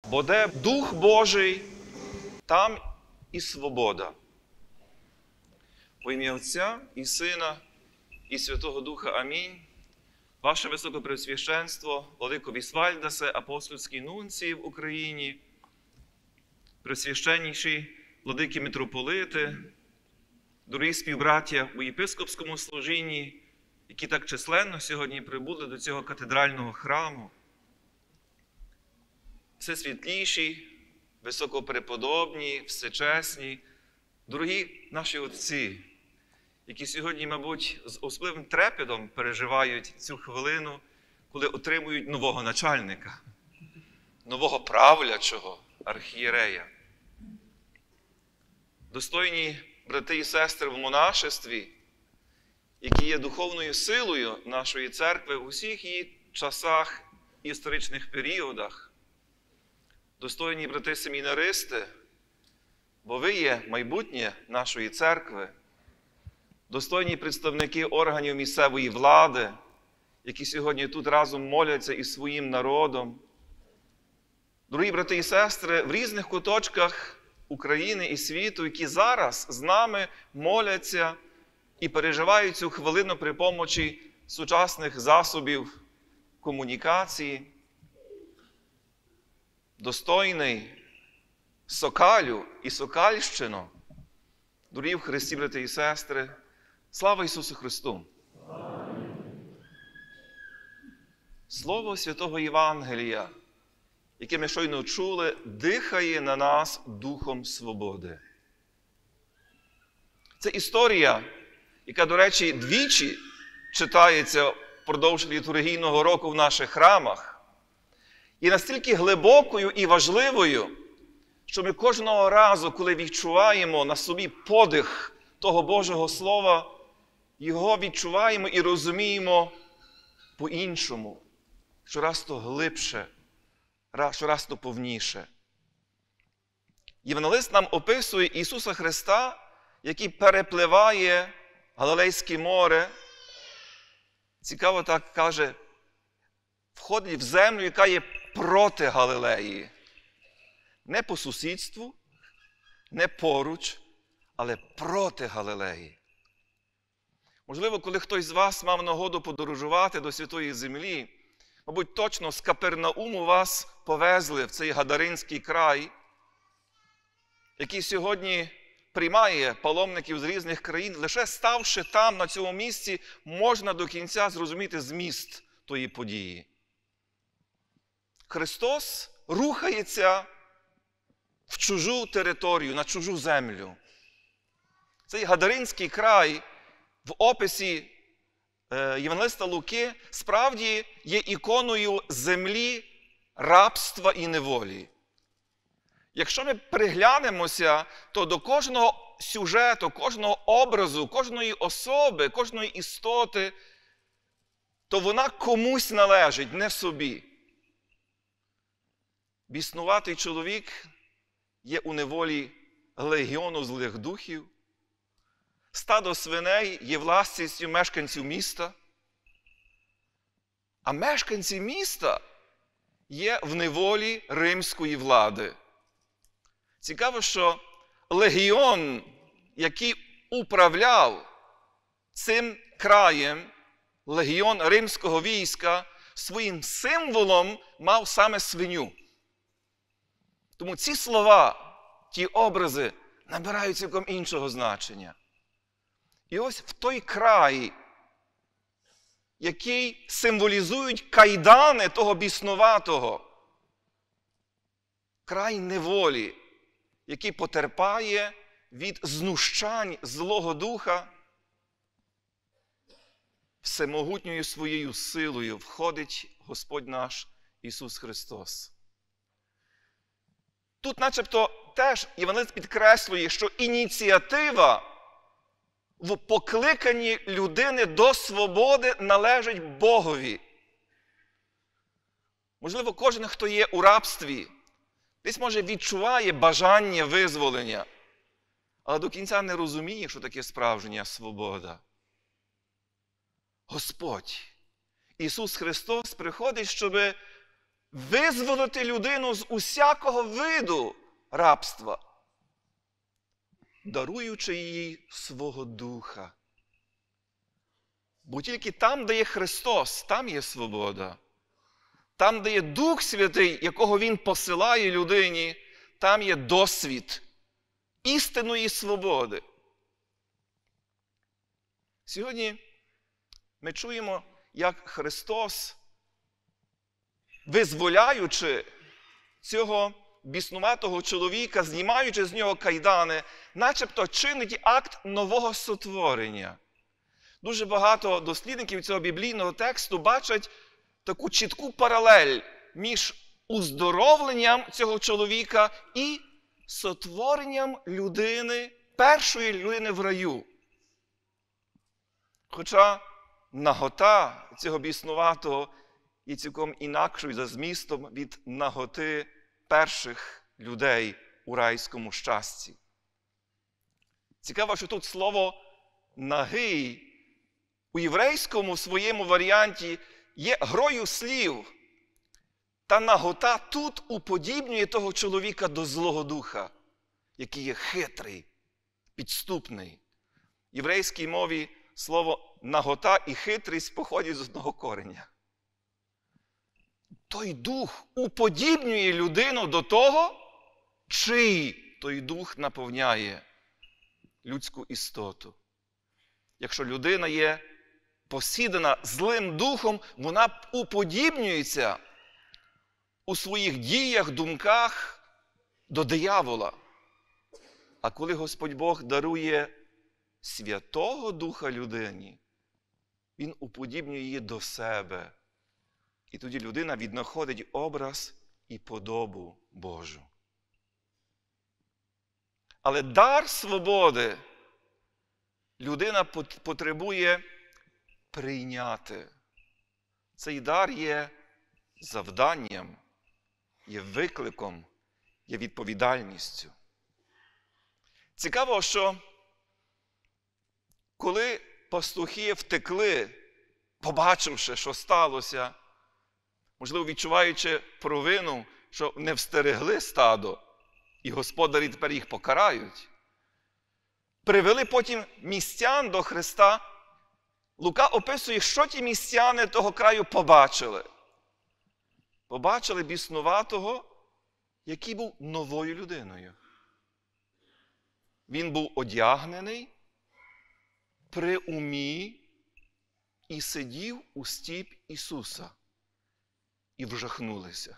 Бо де Дух Божий, там і свобода. Во ім'я Отця і Сина, і Святого Духа. Амінь. Ваше Високопреосвященство, владико Вісвальдасе, апостольський нунцій в Україні, пресвященніші владики митрополити, дорогі співбраття у єпископському служінні, які так численно сьогодні прибули до цього катедрального храму, всесвітліші, високопреподобні, всечесні, дорогі наші отці, які сьогодні, мабуть, з особливим трепетом переживають цю хвилину, коли отримують нового начальника, нового правлячого архієрея. Достойні брати і сестри в монашестві, які є духовною силою нашої церкви в усіх її часах і історичних періодах. Достойні брати-семінаристи, бо ви є майбутнє нашої церкви. Достойні представники органів місцевої влади, які сьогодні тут разом моляться із своїм народом. Дорогі брати і сестри, в різних куточках України і світу, які зараз з нами моляться і переживають цю хвилину при помочі сучасних засобів комунікації. Достойний Сокалю і Сокальщину, дорогі в Христі, брати і сестри, слава Ісусу Христу! Слово Святого Євангелія, яке ми щойно чули, дихає на нас духом свободи. Це історія, яка, до речі, двічі читається впродовж літургійного року в наших храмах, є настільки глибокою і важливою, що ми кожного разу, коли відчуваємо на собі подих того Божого Слова, його відчуваємо і розуміємо по-іншому, щораз то глибше, щораз то повніше. Євангелист нам описує Ісуса Христа, який перепливає Галилейське море. Цікаво так каже, входить в землю, яка є проти Галилеї. Не по сусідству, не поруч, але проти Галилеї. Можливо, коли хтось з вас мав нагоду подорожувати до Святої Землі, мабуть, точно з Капернауму вас повезли в цей Гадаринський край, який сьогодні приймає паломників з різних країн. Лише ставши там, на цьому місці, можна до кінця зрозуміти зміст тої події. Христос рухається в чужу територію, на чужу землю. Цей Гадаринський край в описі євангелиста Луки справді є іконою землі, рабства і неволі. Якщо ми приглянемося, то до кожного сюжету, кожного образу, кожної особи, кожної істоти, то вона комусь належить, не собі. Біснуватий чоловік є у неволі легіону злих духів. Стадо свиней є власністю мешканців міста. А мешканці міста є в неволі римської влади. Цікаво, що легіон, який управляв цим краєм, легіон римського війська, своїм символом мав саме свиню. Тому ці слова, ті образи набирають цілком іншого значення. І ось в той край, який символізують кайдани того біснуватого, край неволі, який потерпає від знущань Злого Духа, всемогутньою своєю силою входить Господь наш Ісус Христос. Тут начебто теж євангелист підкреслює, що ініціатива в покликанні людини до свободи належить Богові. Можливо, кожен, хто є у рабстві, десь, може, відчуває бажання визволення, але до кінця не розуміє, що таке справжня свобода. Господь, Ісус Христос приходить, щоб визволити людину з усякого виду рабства, даруючи їй свого Духа. Бо тільки там, де є Христос, там є свобода. Там, де є Дух Святий, якого Він посилає людині, там є досвід істинної свободи. Сьогодні ми чуємо, як Христос, визволяючи цього біснуватого чоловіка, знімаючи з нього кайдани, начебто чинить акт нового сотворення. Дуже багато дослідників цього біблійного тексту бачать таку чітку паралель між уздоровленням цього чоловіка і сотворенням людини, першої людини в раю. Хоча нагота цього біснуватого є цілком інакшою за змістом від наготи перших людей у райському щасті. Цікаво, що тут слово «нагий» у єврейському своєму варіанті є грою слів. Та нагота тут уподібнює того чоловіка до Злого Духа, який є хитрий, підступний. В єврейській мові слово «нагота» і «хитрість» походять з одного кореня. Той дух уподібнює людину до того, чий той дух наповняє людську істоту. Якщо людина є посідана злим духом, вона уподібнюється у своїх діях, думках до диявола. А коли Господь Бог дарує Святого Духа людині, Він уподібнює її до себе. І тоді людина віднаходить образ і подобу Божу. Але дар свободи людина потребує прийняти. Цей дар є завданням, є викликом, є відповідальністю. Цікаво, що коли пастухи втекли, побачивши, що сталося, можливо, відчуваючи провину, що не встерегли стадо, і господарі тепер їх покарають, привели потім містян до Христа. Лука описує, що ті містяни того краю побачили. Побачили біснуватого, який був новою людиною. Він був одягнений при умі і сидів у стіп Ісуса. І вжахнулися.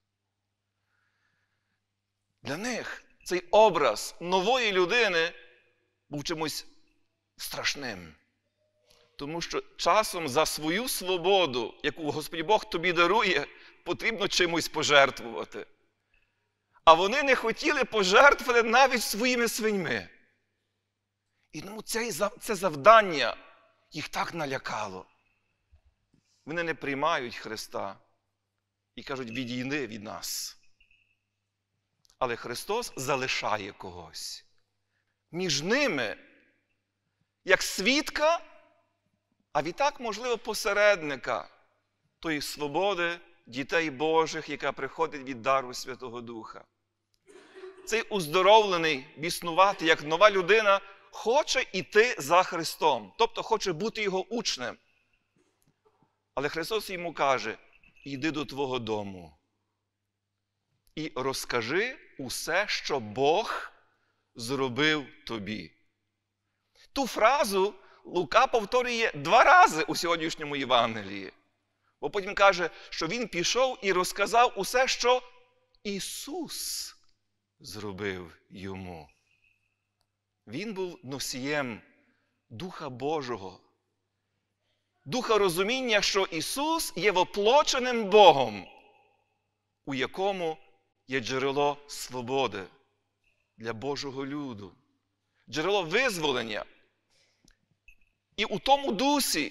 Для них цей образ нової людини був чимось страшним. Тому що часом за свою свободу, яку Господь Бог тобі дарує, потрібно чимось пожертвувати. А вони не хотіли пожертвувати навіть своїми свиньми. І тому це завдання їх так налякало. Вони не приймають Христа і кажуть, відійди від нас. Але Христос залишає когось. Між ними, як свідка, а відтак, можливо, посередника тої свободи дітей Божих, яка приходить від дару Святого Духа. Цей уздоровлений, біснуватий, як нова людина, хоче йти за Христом, тобто хоче бути його учнем. Але Христос йому каже, йди до твого дому і розкажи усе, що Бог зробив тобі. Ту фразу Лука повторює 2 рази у сьогоднішньому Євангелії. Бо потім каже, що він пішов і розказав усе, що Ісус зробив йому. Він був носієм Духа Божого. Духа розуміння, що Ісус є воплоченим Богом, у якому є джерело свободи для Божого люду, джерело визволення. І у тому дусі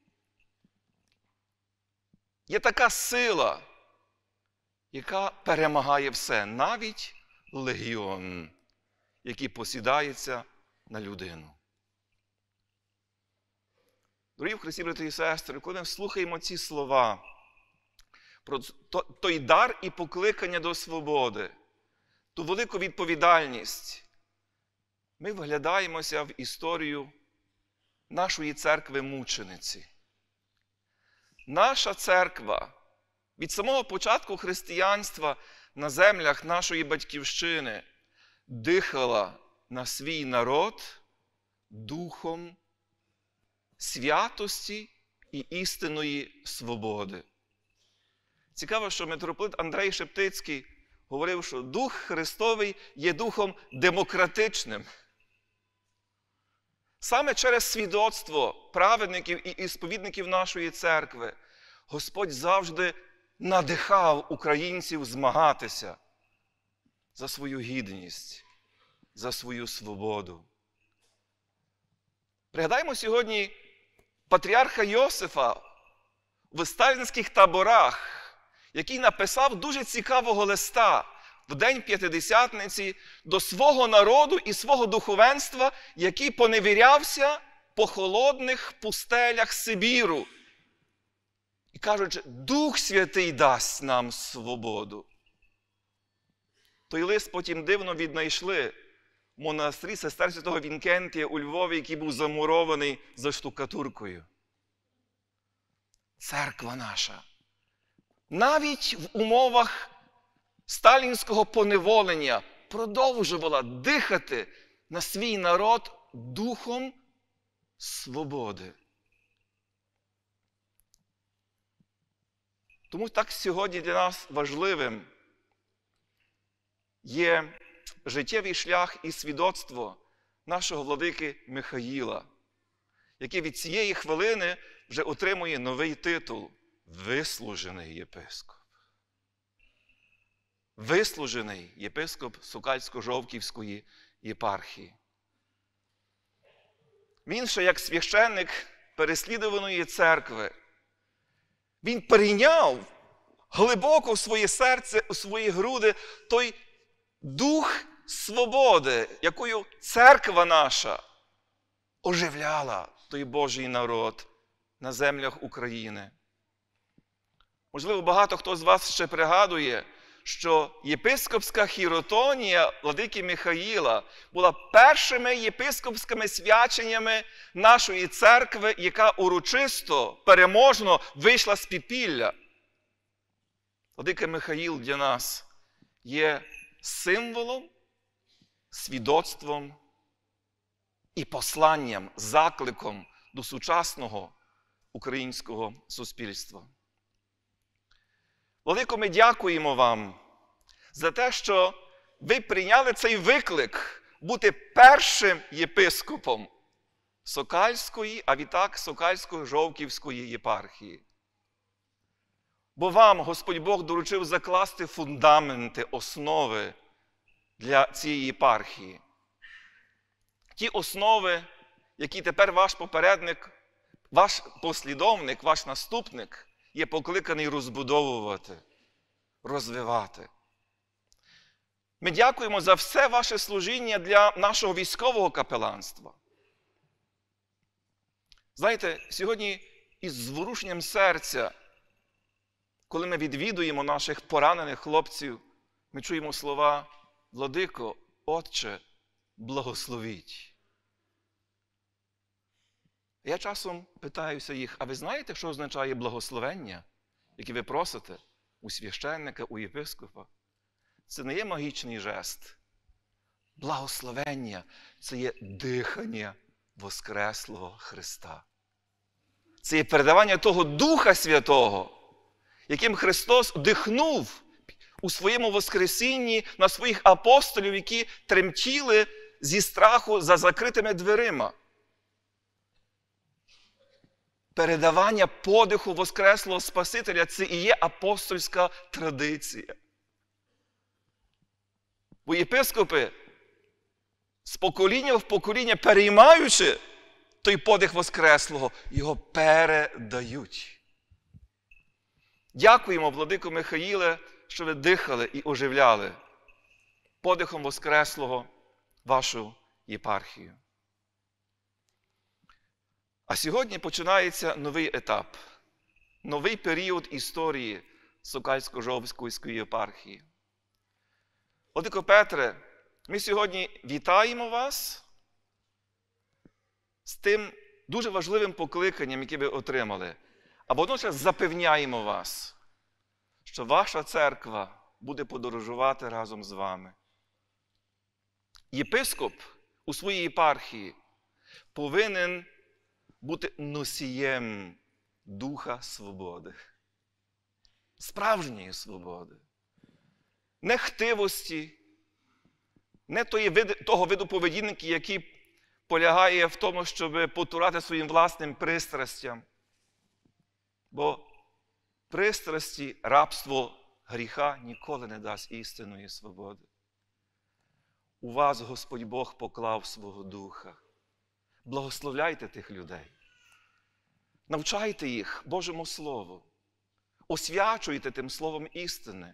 є така сила, яка перемагає все, навіть легіон, який посідається на людину. Дорогі в Христі, брати і сестри, коли ми слухаємо ці слова, про той дар і покликання до свободи, ту велику відповідальність, ми вглядаємося в історію нашої церкви-мучениці. Наша церква від самого початку християнства на землях нашої батьківщини дихала на свій народ духом святості і істинної свободи. Цікаво, що митрополит Андрей Шептицький говорив, що Дух Христовий є духом демократичним. Саме через свідоцтво праведників і сповідників нашої церкви Господь завжди надихав українців змагатися за свою гідність, за свою свободу. Пригадаємо сьогодні патріарха Йосифа в сталінських таборах, який написав дуже цікавого листа в День П'ятидесятниці до свого народу і свого духовенства, який поневірявся по холодних пустелях Сибіру. І кажучи, Дух Святий дасть нам свободу. Той лист потім дивно віднайшли в монастирі сестер Святого Вінкентія у Львові, який був замурований за штукатуркою. Церква наша навіть в умовах сталінського поневолення продовжувала дихати на свій народ духом свободи. Тому так сьогодні для нас важливим є життєвий шлях і свідоцтво нашого владики Михаїла, який від цієї хвилини вже отримує новий титул – вислужений єпископ. Вислужений єпископ Сокальсько-Жовківської єпархії. Він ще як священник переслідуваної церкви, він прийняв глибоко в своє серце, у свої груди той дух свободи, якою церква наша оживляла той Божий народ на землях України. Можливо, багато хто з вас ще пригадує, що єпископська хіротонія владики Михаїла була першими єпископськими свяченнями нашої церкви, яка урочисто, переможно вийшла з підпілля. Владика Михаїл для нас є символом, свідоцтвом і посланням, закликом до сучасного українського суспільства. Владико, ми дякуємо вам за те, що ви прийняли цей виклик бути першим єпископом Сокальської, а відтак Сокальсько-Жовківської єпархії. Бо вам Господь Бог доручив закласти фундаменти, основи для цієї єпархії. Ті основи, які тепер ваш попередник, ваш послідовник, ваш наступник є покликаний розбудовувати, розвивати. Ми дякуємо за все ваше служіння для нашого військового капеланства. Знаєте, сьогодні із зворушенням серця, коли ми відвідуємо наших поранених хлопців, ми чуємо слова «Владико, Отче, благословіть». Я часом питаюся їх, а ви знаєте, що означає благословення, яке ви просите у священника, у єпископа? Це не є магічний жест. Благословення – це є дихання Воскреслого Христа. Це є передавання того Духа Святого, яким Христос дихнув у своєму Воскресінні на своїх апостолів, які тремтіли зі страху за закритими дверима. Передавання подиху Воскреслого Спасителя – це і є апостольська традиція. Бо єпископи з покоління в покоління, переймаючи той подих Воскреслого, його передають. Дякуємо, владико Михаїле, що ви дихали і оживляли подихом Воскреслого вашу єпархію. А сьогодні починається новий етап, новий період історії Сокальсько-Жовківської єпархії. Владико Петре, ми сьогодні вітаємо вас з тим дуже важливим покликанням, яке ви отримали, а водночас запевняємо вас, що ваша церква буде подорожувати разом з вами. Єпископ у своїй єпархії повинен бути носієм духа свободи. Справжньої свободи. Не хтивості, не того виду поведінки, який полягає в тому, щоб потурати своїм власним пристрастям. Бо пристрасті, рабство гріха ніколи не дасть істинної свободи. У вас Господь Бог поклав свого духа. Благословляйте тих людей. Навчайте їх Божому Слову. Освячуйте тим Словом істини.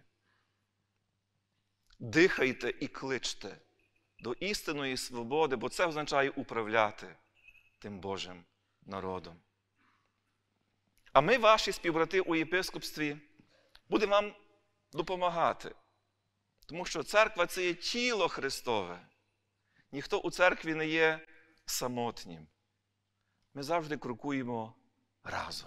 Дихайте і кличте до істинної свободи, бо це означає управляти тим Божим народом. А ми, ваші співбрати у єпископстві, будемо вам допомагати. Тому що церква – це є тіло Христове. Ніхто у церкві не є самотнім. Ми завжди крокуємо разом.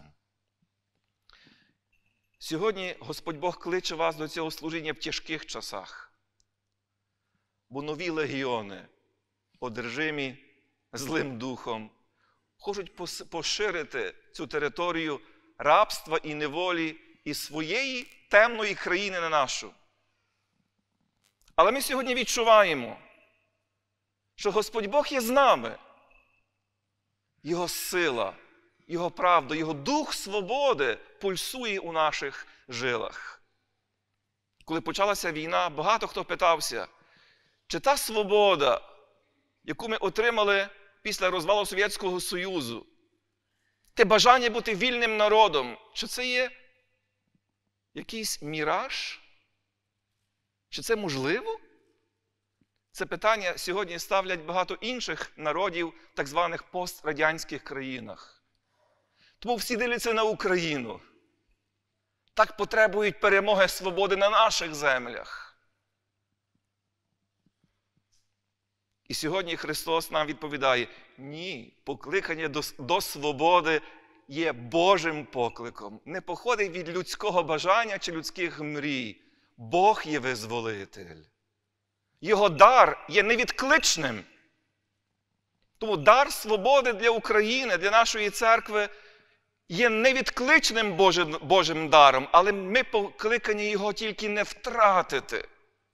Сьогодні Господь Бог кличе вас до цього служіння в тяжких часах. Бо нові легіони, одержимі злим духом, хочуть поширити цю територію рабства і неволі із своєї темної країни на нашу. Але ми сьогодні відчуваємо, що Господь Бог є з нами. Його сила, Його правда, Його дух свободи пульсує у наших жилах. Коли почалася війна, багато хто питався, чи та свобода, яку ми отримали після розвалу Совєтського Союзу, те бажання бути вільним народом, чи це є якийсь міраж? Чи це можливо? Це питання сьогодні ставлять багато інших народів в так званих пострадянських країнах. Тому всі дивляться на Україну. Так потребують перемоги свободи на наших землях. І сьогодні Христос нам відповідає, ні, покликання до свободи є Божим покликом. Не походить від людського бажання чи людських мрій. Бог є визволитель. Його дар є невідкличним. Тому дар свободи для України, для нашої церкви є невідкличним Божим даром, але ми покликані його тільки не втратити.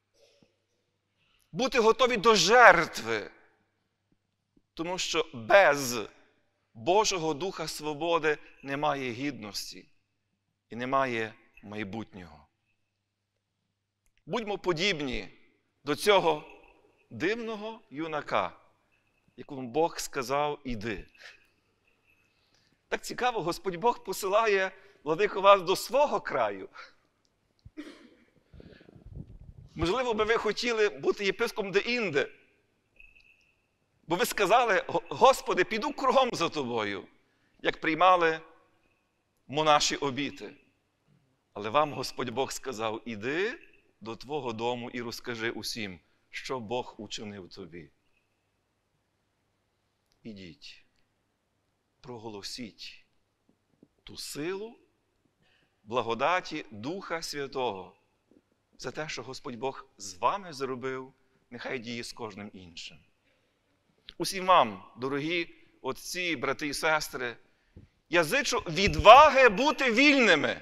Бути готові до жертви. Тому що без Божого Духа свободи немає гідності і немає майбутнього. Будьмо подібні до цього дивного юнака, якому Бог сказав «іди». Так цікаво, Господь Бог посилає, владико, вас до свого краю. Можливо, би ви хотіли бути єпископом де-інде. Бо ви сказали, Господи, піду кругом за тобою, як приймали монаші обіти. Але вам Господь Бог сказав, іди до твого дому і розкажи усім, що Бог учинив тобі. Ідіть, проголосіть ту силу, благодаті Духа Святого за те, що Господь Бог з вами зробив, нехай діє з кожним іншим. Усім вам, дорогі отці, брати і сестри, я зичу відваги бути вільними.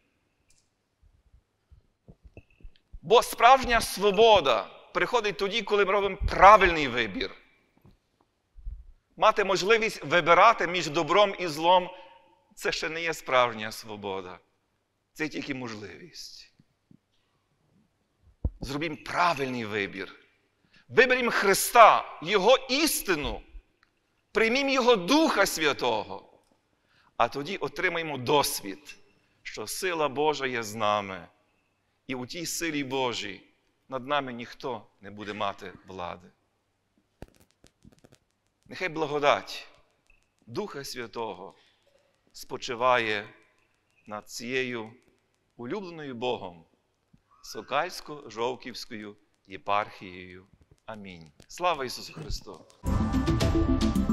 Бо справжня свобода приходить тоді, коли ми робимо правильний вибір. Мати можливість вибирати між добром і злом – це ще не є справжня свобода. Це тільки можливість. Зробімо правильний вибір. Виберімо Христа, Його істину, приймімо Його Духа Святого, а тоді отримаємо досвід, що сила Божа є з нами. І у тій силі Божій над нами ніхто не буде мати влади. Нехай благодать Духа Святого спочиває над цією улюбленою Богом Сокальсько-Жовківською єпархією. Амінь. Слава Ісусу Христу!